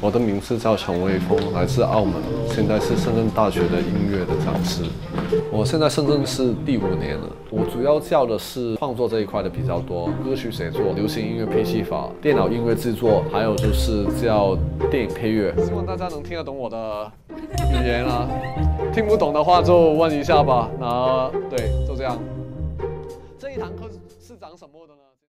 我的名字叫陈卫峰，来自澳门，现在是深圳大学的音乐的讲师。我现在深圳是第5年了。我主要教的是创作这一块的比较多，歌曲写作、流行音乐配器法、电脑音乐制作，还有就是教电影配乐。希望大家能听得懂我的语言啊，听不懂的话就问一下吧。那对，就这样。这一堂课是讲什么的呢？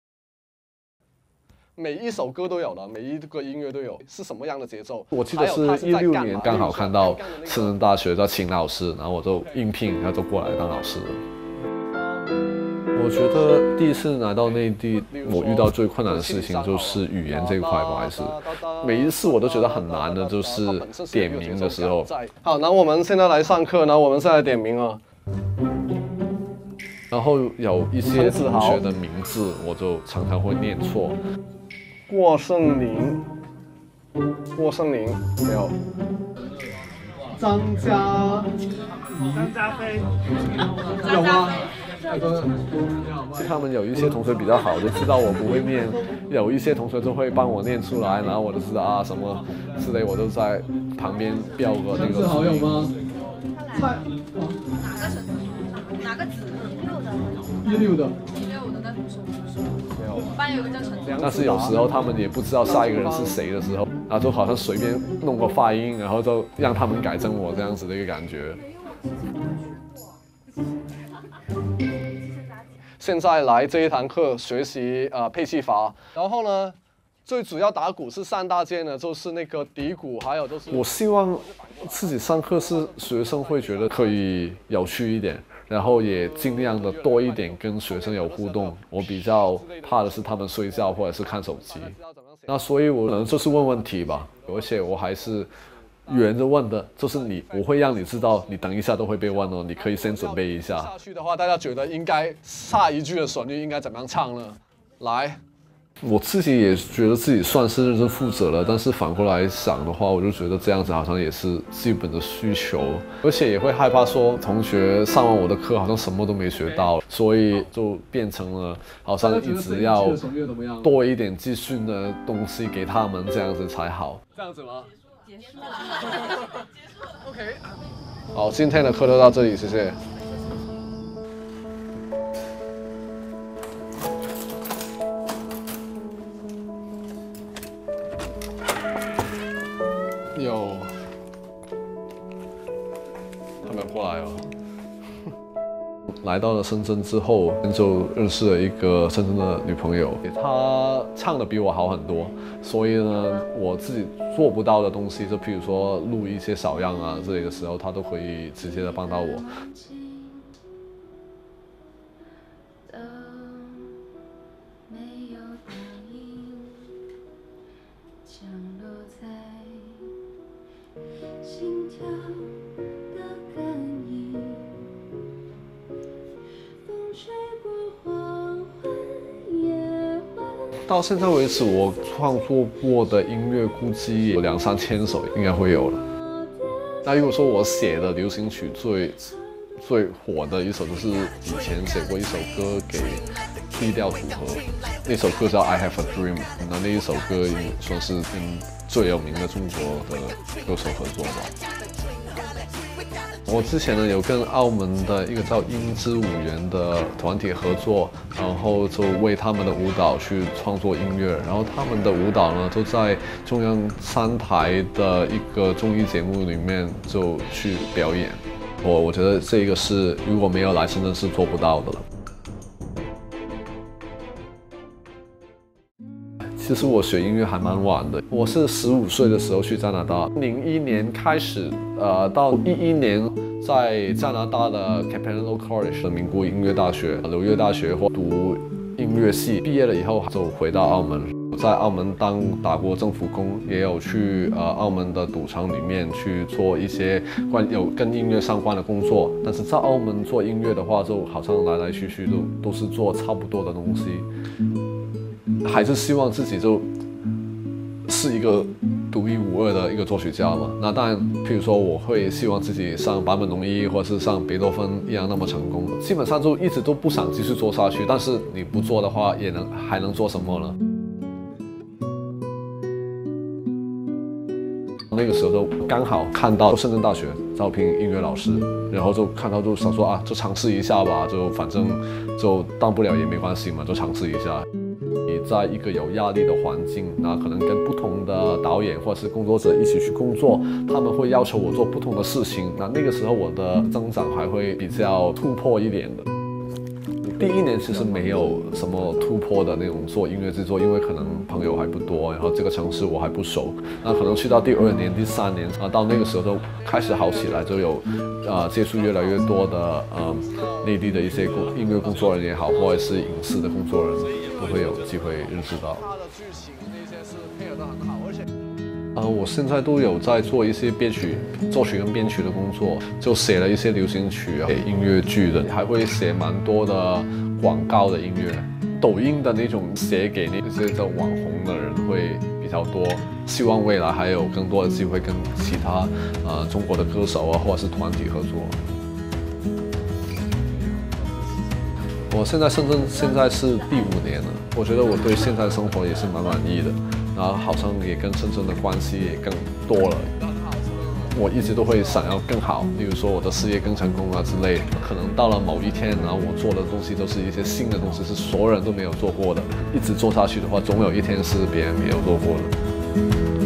每一首歌都有的，每一个音乐都有，是什么样的节奏？我记得是16年，刚好看到深圳大学在请老师，然后我就应聘，然后就过来当老师了。我觉得第一次来到内地，我遇到最困难的事情就是语言这一块吧，还是每一次我都觉得很难的，就是点名的时候。好，那我们现在来上课，那我们现在点名啊。然后有一些同学的名字，我就常常会念错。郭胜林，郭胜林没有。张家飞，有吗？他们有一些同学比较好，就知道我不会念；有一些同学就会帮我念出来，然后我就知道啊什么之类，我都在旁边标个那个。好友吗？ 哪个子 ？16的。 16的那同学没有。我们班有一个叫陈。 但是有时候他们也不知道下一个人是谁的时候，然后就好像随便弄个发音，然后就让他们改正我这样子的一个感觉。现在来这一堂课学习配器法，然后呢，最主要打鼓是3大件呢，就是那个底鼓，还有就是我希望自己上课是学生会觉得可以有趣一点，然后也尽量的多一点跟学生有互动。我比较怕的是他们睡觉或者是看手机，那所以我可能就是问问题吧，而且我还是圆着问的，就是我会让你知道，你等一下都会被问哦，你可以先准备一下。下去的话，大家觉得应该下一句的旋律应该怎么样唱呢？来，我自己也觉得自己算是认真负责了，但是反过来想的话，我就觉得这样子好像也是基本的需求，而且也会害怕说同学上完我的课好像什么都没学到，所以就变成了好像一直要多一点资讯的东西给他们，这样子才好。这样子吗？结束了。OK。好，今天的课就到这里，谢谢。有，他们过来哦。来到了深圳之后，就认识了一个深圳的女朋友，她唱的比我好很多，所以呢，我自己做不到的东西，就譬如说录一些小样啊之类的时候，她都可以直接的帮到我。到现在为止，我创作过的音乐估计有2、3千首，应该会有了。那如果说我写的流行曲最火的一首，就是以前写过一首歌给 B 调组合，那首歌叫《I Have a Dream》，那一首歌也算是跟最有名的中国的歌手合作吧。我之前呢有跟澳门的一个叫英姿舞园的团体合作，然后就为他们的舞蹈去创作音乐，然后他们的舞蹈呢都在中央3台的一个综艺节目里面就去表演。我觉得这个是如果没有来深圳是做不到的了。其实我学音乐还蛮晚的，我是15岁的时候去加拿大，01年开始，到11年在加拿大的 Capilano College 的名古屋音乐大学、纽约大学读音乐系，毕业了以后就回到澳门，在澳门打过政府工，也有去澳门的赌场里面去做一些跟音乐相关的工作。但是在澳门做音乐的话，就好像来来去去都是做差不多的东西。还是希望自己就是一个独一无二的一个作曲家嘛。那当然，譬如说我会希望自己像坂本龙一或者是像贝多芬一样那么成功。基本上就一直都不想继续做下去，但是你不做的话，还能做什么呢？ 那个时候就刚好看到深圳大学招聘音乐老师，然后就看到就想说啊，就尝试一下吧，就反正就当不了也没关系嘛，就尝试一下。你在一个有压力的环境，那可能跟不同的导演或者是工作者一起去工作，他们会要求我做不同的事情，那个时候我的增长还会比较突破一点的。第1年其实没有什么突破的那种做音乐制作，因为可能朋友还不多，然后这个城市我还不熟。那可能去到第2年、第3年到那个时候都开始好起来，就有接触越来越多的内地的一些音乐工作人也好，或者是影视的工作人，都会有机会认识到。他的剧情那些是配合得很好，而且。我现在都有在做一些作曲跟编曲的工作，就写了一些流行曲给音乐剧的，还会写蛮多的广告的音乐，抖音的那种写给那些叫网红的人会比较多。希望未来还有更多的机会跟其他中国的歌手或者是团体合作。我现在深圳现在是第5年了，我觉得我对现在的生活也是蛮满意的。然后好像也跟深圳的关系也更多了。我一直都会想要更好，比如说我的事业更成功之类的。可能到了某一天，然后我做的东西都是一些新的东西，是所有人都没有做过的。一直做下去的话，总有一天是别人没有做过的。